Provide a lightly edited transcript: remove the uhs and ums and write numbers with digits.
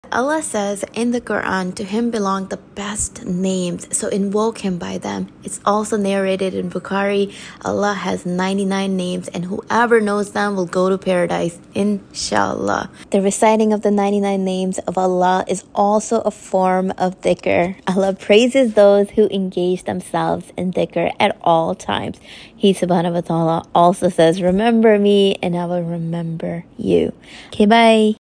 Allah says in the Quran, to him belong the best names, so invoke him by them. It's also narrated in Bukhari, Allah has 99 names and whoever knows them will go to paradise, inshallah. The reciting of the 99 names of Allah is also a form of dhikr. Allah praises those who engage themselves in dhikr at all times. He subhanahu wa ta'ala also says, remember me and I will remember you. Okay, bye.